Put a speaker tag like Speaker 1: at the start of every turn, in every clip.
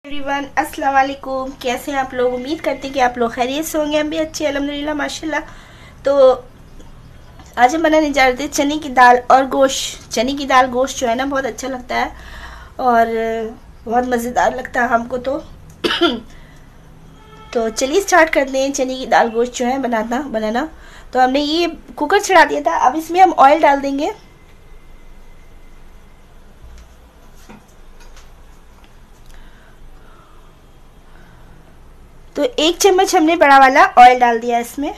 Speaker 1: Everyone, अस्सलाम वालेकुम। कैसे हैं आप लोग? उम्मीद करते हैं कि आप लोग खैरियत से होंगे। हम भी अच्छे अल्हम्दुलिल्लाह माशाल्लाह। तो आज हम बनाने जा रहे थे चने की दाल और गोश्त। चने की दाल गोश्त जो है ना बहुत अच्छा लगता है और बहुत मज़ेदार लगता है हमको तो चलिए स्टार्ट करते हैं चने की दाल गोश्त जो है बनाना। तो हमने ये कुकर चढ़ा दिया था। अब इसमें हम ऑयल डाल देंगे। तो 1 चम्मच हमने बड़ा वाला ऑयल डाल दिया इसमें।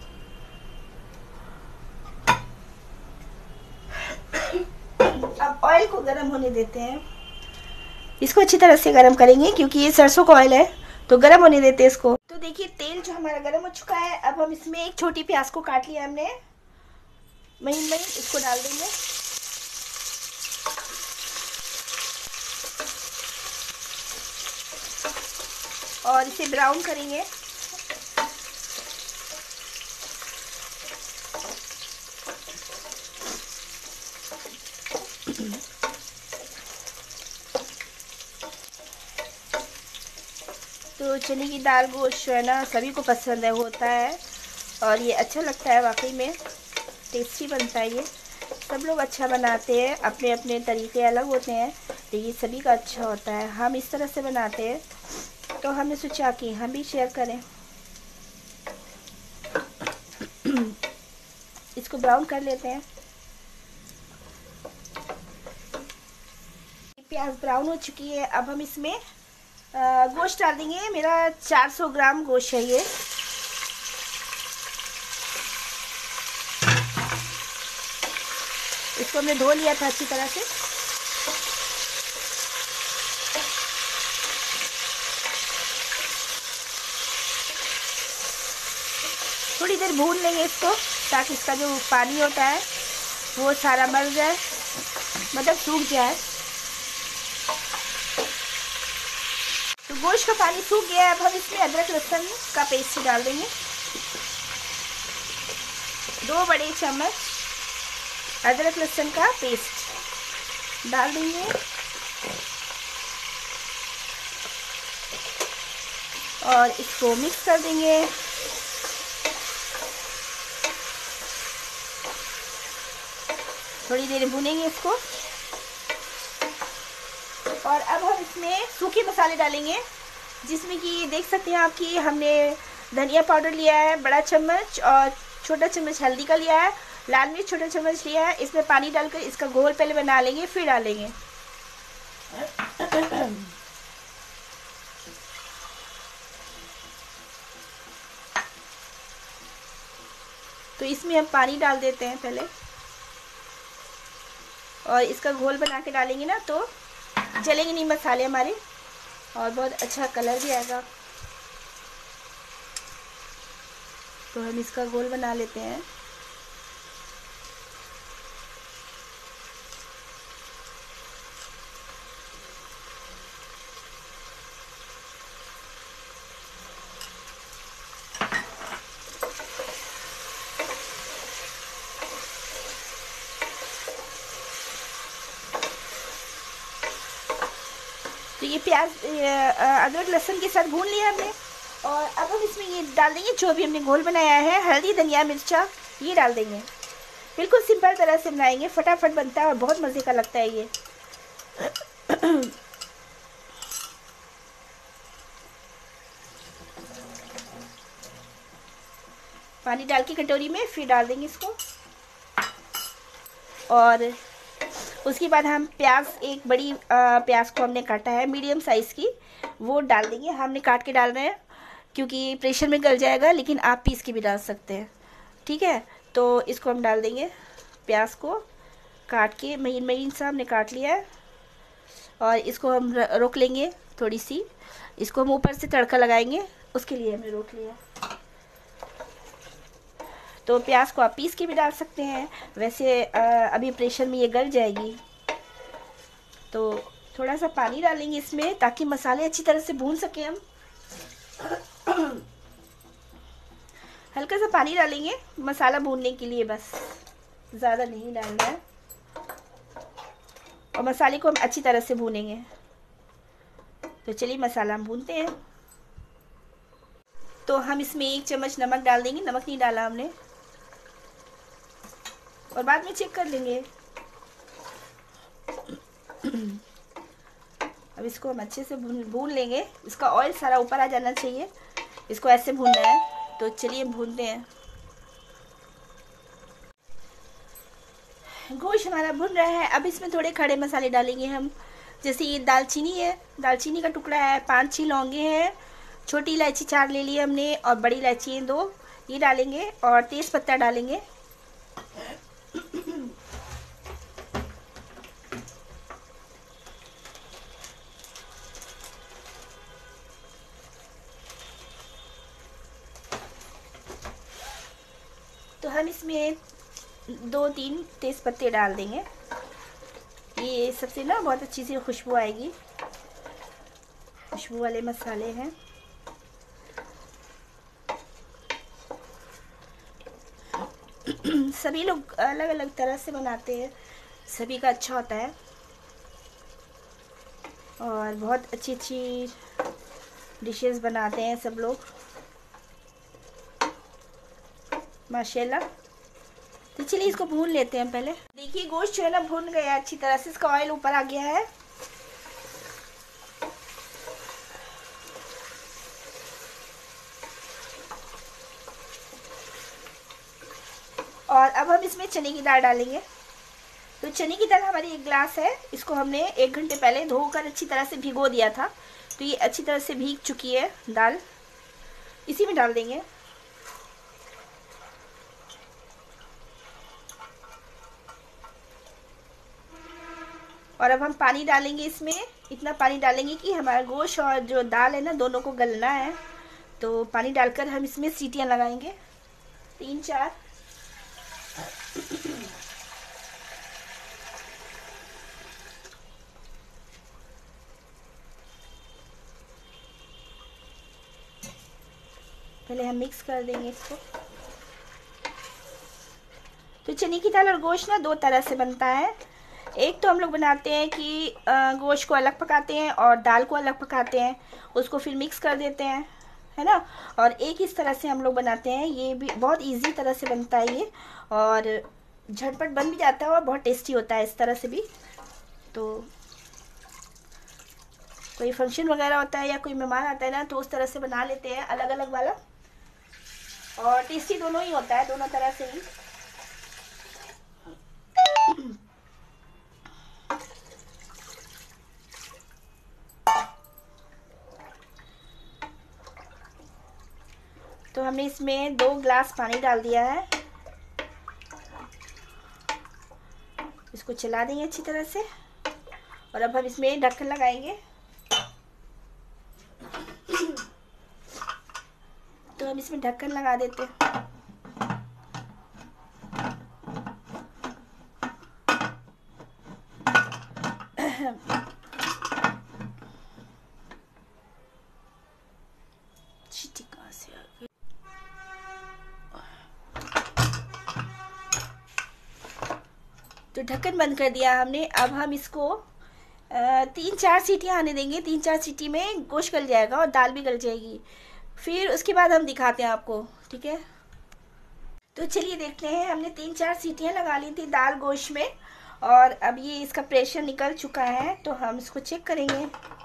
Speaker 1: अब ऑयल को गर्म होने देते हैं। इसको अच्छी तरह से गर्म करेंगे क्योंकि ये सरसों का ऑयल है, तो गर्म होने देते हैं इसको। तो देखिए तेल जो हमारा गर्म हो चुका है। अब हम इसमें एक छोटी प्याज को काट लिया हमने महीन महीन, इसको डाल देंगे। और इसे ब्राउन करेंगे। तो चने की दाल गोश्त जो है ना सभी को पसंद है होता है और ये अच्छा लगता है, वाकई में टेस्टी बनता है। ये सब लोग अच्छा बनाते हैं, अपने अपने तरीके अलग होते हैं, लेकिन सभी का अच्छा होता है। हम इस तरह से बनाते हैं तो हमने सोचा कि हम भी शेयर करें। इसको ब्राउन कर लेते हैं। प्याज ब्राउन हो चुकी है। अब हम इसमें गोश्त डाल देंगे। मेरा 400 ग्राम गोश्त है ये। इसको हमने धो लिया था अच्छी तरह से। थोड़ी देर भून लेंगे इसको ताकि इसका जो पानी होता है वो सारा मर जाए, मतलब सूख जाए। तो गोश्त का पानी सूख गया है। अब हम इसमें अदरक लहसुन का पेस्ट डाल देंगे। 2 बड़े चम्मच अदरक लहसुन का पेस्ट डाल देंगे और इसको मिक्स कर देंगे। थोड़ी देर भूनेंगे इसको। और अब हम इसमें सूखे मसाले डालेंगे, जिसमें कि देख सकते हैं आप कि हमने धनिया पाउडर लिया है बड़ा चम्मच और छोटा चम्मच हल्दी का लिया है, लाल मिर्च छोटा चम्मच लिया है। इसमें पानी डालकर इसका घोल पहले बना लेंगे, फिर डालेंगे। तो इसमें हम पानी डाल देते हैं पहले और इसका घोल बना के डालेंगे ना तो जलेंगे नहीं मसाले हमारे और बहुत अच्छा कलर भी आएगा। तो हम इसका घोल बना लेते हैं। तो ये प्याज अदरक लहसुन के साथ भून लिया हमने। और अब हम इसमें ये डाल देंगे जो भी हमने घोल बनाया है, हल्दी धनिया मिर्चा ये डाल देंगे। बिल्कुल सिंपल तरह से बनाएंगे, फटाफट बनता है और बहुत मज़े का लगता है ये। पानी डाल के कटोरी में फिर डाल देंगे इसको। और उसके बाद हम प्याज, एक बड़ी प्याज को हमने काटा है मीडियम साइज़ की, वो डाल देंगे। हमने काट के डाल रहे हैं क्योंकि प्रेशर में गल जाएगा, लेकिन आप पीस के भी डाल सकते हैं, ठीक है। तो इसको हम डाल देंगे। प्याज को काट के महीन महीन सा हमने काट लिया है और इसको हम रोक लेंगे थोड़ी सी। इसको हम ऊपर से तड़का लगाएंगे, उसके लिए हमने रोक लिया। तो प्याज को आप पीस के भी डाल सकते हैं, वैसे अभी प्रेशर में ये गल जाएगी। तो थोड़ा सा पानी डालेंगे इसमें ताकि मसाले अच्छी तरह से भून सकें हम। हल्का सा पानी डालेंगे मसाला भूनने के लिए, बस ज़्यादा नहीं डालना है। और मसाले को हम अच्छी तरह से भूनेंगे। तो चलिए मसाला हम भूनते हैं। तो हम इसमें 1 चम्मच नमक डाल देंगे, नमक नहीं डाला हमने, और बाद में चेक कर लेंगे। अब इसको हम अच्छे से भून लेंगे, इसका ऑयल सारा ऊपर आ जाना चाहिए, इसको ऐसे भूनना है। तो चलिए भूनते हैं। गोश्त हमारा भुन रहा है। अब इसमें थोड़े खड़े मसाले डालेंगे हम, जैसे ये दालचीनी है, दालचीनी का टुकड़ा है, 5-6 लौंगे हैं, छोटी इलायची 4 ले ली हमने, और बड़ी इलायची है 2, ये डालेंगे, और तेज़ पत्ता डालेंगे। तो हम इसमें 2-3 तेज़ पत्ते डाल देंगे, ये सबसे ना बहुत अच्छी सी खुशबू आएगी, खुशबू वाले मसाले हैं। सभी लोग अलग अलग तरह से बनाते हैं, सभी का अच्छा होता है, और बहुत अच्छी अच्छी डिशेस बनाते हैं सब लोग माशाल्लाह। तो चलिए इसको भून लेते हैं पहले। देखिए गोश्त जो है ना भून गया अच्छी तरह से, इसका ऑयल ऊपर आ गया है। और अब हम इसमें चने की दाल डालेंगे। तो चने की दाल हमारी 1 गिलास है, इसको हमने 1 घंटे पहले धोकर अच्छी तरह से भिगो दिया था। तो ये अच्छी तरह से भीग चुकी है दाल, इसी में डाल देंगे। और अब हम पानी डालेंगे इसमें, इतना पानी डालेंगे कि हमारा गोश्त और जो दाल है ना दोनों को गलना है। तो पानी डालकर हम इसमें सीटियां लगाएंगे 3-4। पहले हम मिक्स कर देंगे इसको। तो चने की दाल और गोश्त ना 2 तरह से बनता है। एक तो हम लोग बनाते हैं कि गोश्त को अलग पकाते हैं और दाल को अलग पकाते हैं, उसको फिर मिक्स कर देते हैं, है ना। और एक इस तरह से हम लोग बनाते हैं, ये भी बहुत इजी तरह से बनता है ये, और झटपट बन भी जाता है और बहुत टेस्टी होता है इस तरह से भी। तो कोई फंक्शन वगैरह होता है या कोई मेहमान आता है ना, तो उस तरह से बना लेते हैं अलग अलग वाला, और टेस्टी दोनों ही होता है, दोनों तरह से ही। तो हमने इसमें 2 गिलास पानी डाल दिया है, इसको चला देंगे अच्छी तरह से। और अब हम इसमें ढक्कन लगाएंगे। तो हम इसमें ढक्कन लगा देते हैं। तो ढक्कन बंद कर दिया हमने। अब हम इसको 3-4 सीटियाँ आने देंगे। 3-4 सीटी में गोश्त गल जाएगा और दाल भी गल जाएगी, फिर उसके बाद हम दिखाते हैं आपको, ठीक है। तो चलिए देखते हैं, हमने 3-4 सीटियाँ लगा ली थी दाल गोश्त में, और अब ये इसका प्रेशर निकल चुका है। तो हम इसको चेक करेंगे।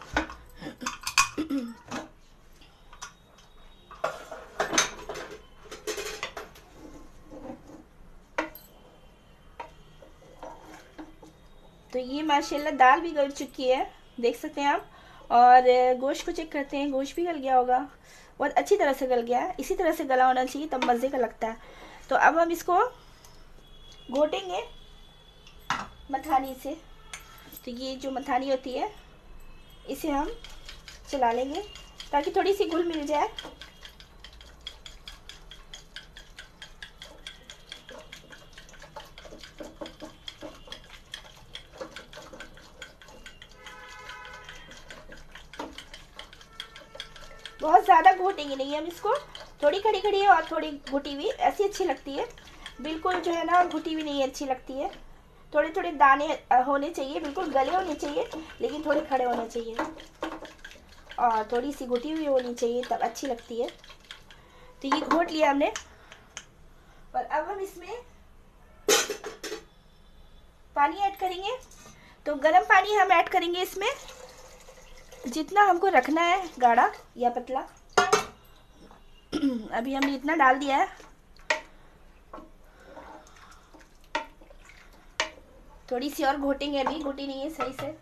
Speaker 1: तो ये माशाल्लाह दाल भी गल चुकी है, देख सकते हैं आप। और गोश्त को चेक करते हैं, गोश्त भी गल गया होगा, बहुत अच्छी तरह से गल गया है। इसी तरह से गला होना चाहिए, तब मज़े का लगता है। तो अब हम इसको घोटेंगे मथानी से। तो ये जो मथानी होती है, इसे हम चला लेंगे ताकि थोड़ी सी घुल मिल जाए। बहुत ज़्यादा घोटेंगे नहीं हम इसको, थोड़ी खड़ी खड़ी और थोड़ी घुटी हुई ऐसी अच्छी लगती है। बिल्कुल जो है ना घुटी हुई नहीं अच्छी लगती है। थोड़े थोड़े दाने होने चाहिए, बिल्कुल गले होने चाहिए, लेकिन थोड़े खड़े होने चाहिए। और थोड़ी सी घुटी हुई होनी चाहिए, तब अच्छी लगती है। तो ये घोट लिया हमने और अब हम इसमें पानी ऐड करेंगे। तो गर्म पानी हम ऐड करेंगे इसमें, जितना हमको रखना है, गाढ़ा या पतला। अभी हमने इतना डाल दिया है। थोड़ी सी और घोटेंगे, अभी घोटी नहीं है सही से।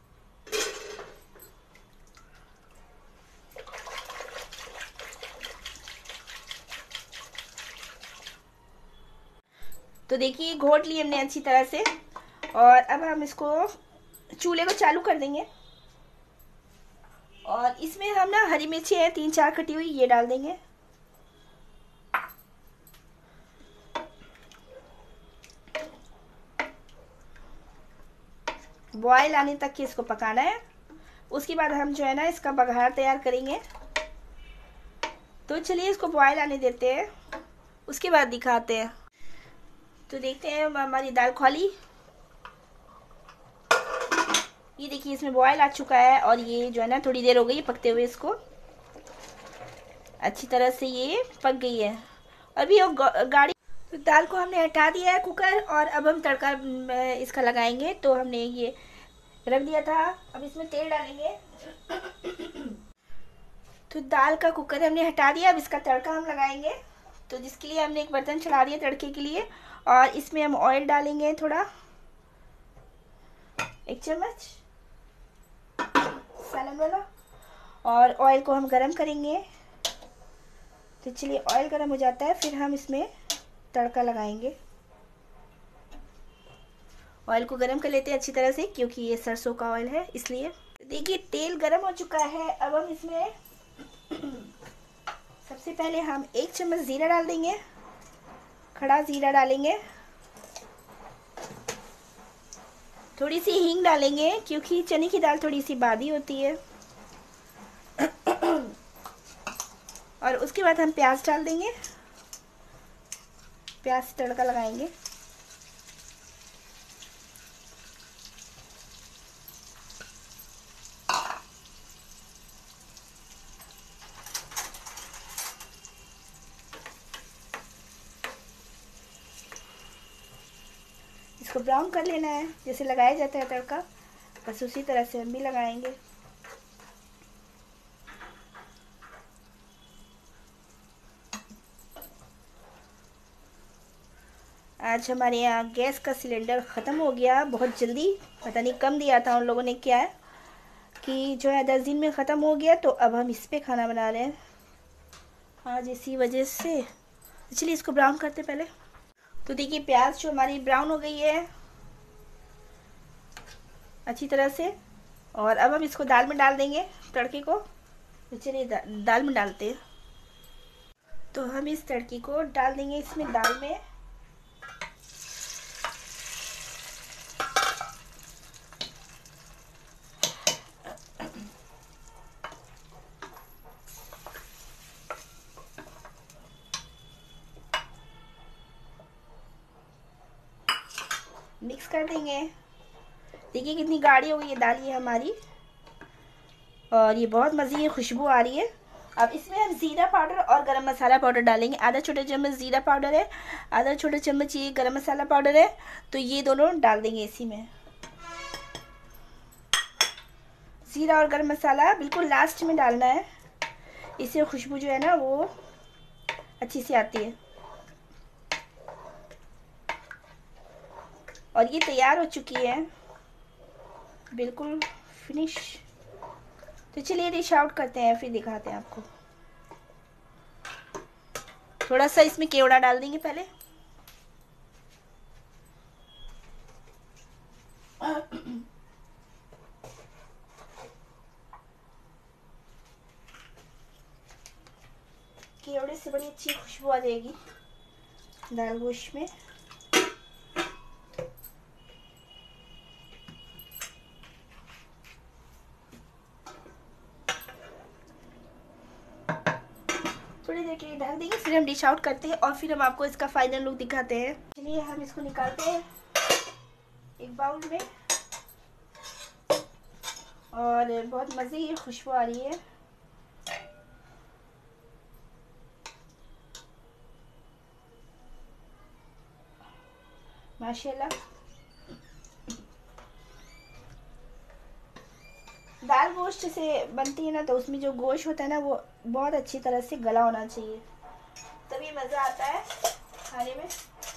Speaker 1: तो देखिए घोट लिए हमने अच्छी तरह से और अब हम इसको चूल्हे को चालू कर देंगे और इसमें हम ना हरी मिर्ची है 3-4 कटी हुई, ये डाल देंगे। बॉयल आने तक के इसको पकाना है। उसके बाद हम जो है ना इसका बघार तैयार करेंगे। तो चलिए इसको बॉयल आने देते हैं, उसके बाद दिखाते हैं। तो देखते हैं हमारी दाल खौली, ये देखिए इसमें बॉयल आ चुका है और ये जो है ना थोड़ी देर हो गई पकते हुए, इसको अच्छी तरह से ये पक गई है। अभी वो गाढ़ी। तो दाल को हमने हटा दिया है कुकर और अब हम तड़का इसका लगाएंगे। तो हमने ये रख दिया था, अब इसमें तेल डालेंगे। तो दाल का कुकर हमने हटा दिया, अब इसका तड़का हम लगाएंगे। तो जिसके लिए हमने एक बर्तन चढ़ा दिया तड़के के लिए और इसमें हम ऑयल डालेंगे थोड़ा, 1 चम्मच सैलन वाला, और ऑयल को हम गरम करेंगे। तो चलिए ऑयल गरम हो जाता है फिर हम इसमें तड़का लगाएंगे। ऑयल को गरम कर लेते हैं अच्छी तरह से, क्योंकि ये सरसों का ऑयल है इसलिए। देखिए तेल गरम हो चुका है, अब हम इसमें सबसे पहले हम 1 चम्मच जीरा डाल देंगे, खड़ा जीरा डालेंगे। थोड़ी सी हींग डालेंगे क्योंकि चने की दाल थोड़ी सी बादी होती है। और उसके बाद हम प्याज डाल देंगे, प्याज से तड़का लगाएंगे। इसको ब्राउन कर लेना है, जैसे लगाया जाता है तड़का, बस उसी तरह से हम भी लगाएंगे। आज हमारे यहाँ गैस का सिलेंडर ख़त्म हो गया बहुत जल्दी, पता नहीं कम दिया था उन लोगों ने क्या है कि जो है 10 दिन में ख़त्म हो गया। तो अब हम इस पे खाना बना रहे हैं आज, इसी वजह से। चलिए इसको ब्राउन करते पहले। तो देखिए प्याज जो हमारी ब्राउन हो गई है अच्छी तरह से, और अब हम इसको दाल में डाल देंगे तड़के को। तो चलिए दाल में डालते हैं। तो हम इस तड़के को डाल देंगे इसमें दाल में। मिक्स कर देंगे। देखिए कितनी गाढ़ी हो गई है दाल ये हमारी, और ये बहुत मज़े की खुशबू आ रही है। अब इसमें हम ज़ीरा पाउडर और गरम मसाला पाउडर डालेंगे। आधा छोटा चम्मच ज़ीरा पाउडर है, आधा छोटा चम्मच ये गरम मसाला पाउडर है। तो ये दोनों डाल देंगे इसी में। ज़ीरा और गरम मसाला बिल्कुल लास्ट में डालना है, इससे खुशबू जो है ना वो अच्छी सी आती है। और ये तैयार हो चुकी है, बिल्कुल फिनिश। तो चलिए डिश आउट करते हैं, फिर दिखाते हैं आपको। थोड़ा सा इसमें केवड़ा डाल देंगे पहले। केवड़े से बड़ी अच्छी खुशबू आ जाएगी दाल गोश्त में। थोड़ी देर के लिए ढक देंगे, फिर हम डिश आउट करते हैं और फिर हम आपको इसका फाइनल लुक दिखाते हैं। चलिए हम इसको निकालते हैं एक बाउल में और बहुत मज़े की खुशबू आ रही है। माशाल्लाह। दाल गोश्त से बनती है ना, तो उसमें जो गोश्त होता है ना वो बहुत अच्छी तरह से गला होना चाहिए, तभी मज़ा आता है खाने में।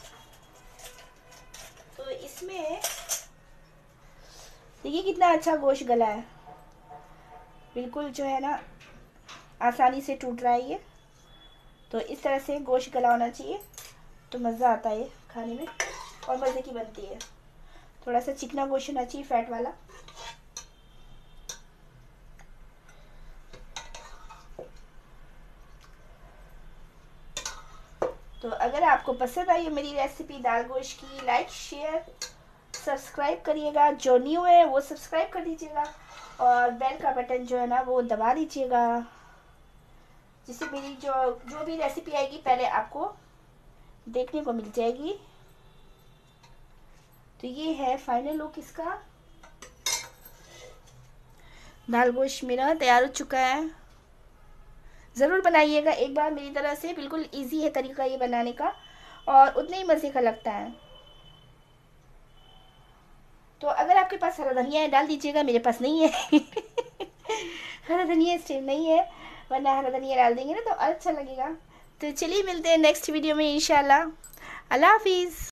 Speaker 1: तो इसमें देखिए कितना अच्छा गोश्त गला है, बिल्कुल जो है ना आसानी से टूट रहा है ये। तो इस तरह से गोश्त गला होना चाहिए, तो मज़ा आता है खाने में और मज़े की बनती है। थोड़ा सा चिकना गोश्त होना चाहिए, फैट वाला। तो अगर आपको पसंद आई है मेरी रेसिपी दाल गोश्त की, लाइक शेयर सब्सक्राइब करिएगा। जो न्यू है वो सब्सक्राइब कर दीजिएगा और बेल का बटन जो है ना वो दबा दीजिएगा, जिससे मेरी जो भी रेसिपी आएगी पहले आपको देखने को मिल जाएगी। तो ये है फाइनल लुक इसका। दाल गोश्त मेरा तैयार हो चुका है। ज़रूर बनाइएगा एक बार मेरी तरह से, बिल्कुल इजी है तरीका ये बनाने का और उतने ही मज़े का लगता है। तो अगर आपके पास हरा धनिया है डाल दीजिएगा, मेरे पास नहीं है हरा धनिया इस टाइम नहीं है, वरना हरा धनिया डाल देंगे ना तो अच्छा लगेगा। तो चलिए मिलते हैं नेक्स्ट वीडियो में इंशाल्लाह। अल्लाह हाफिज़।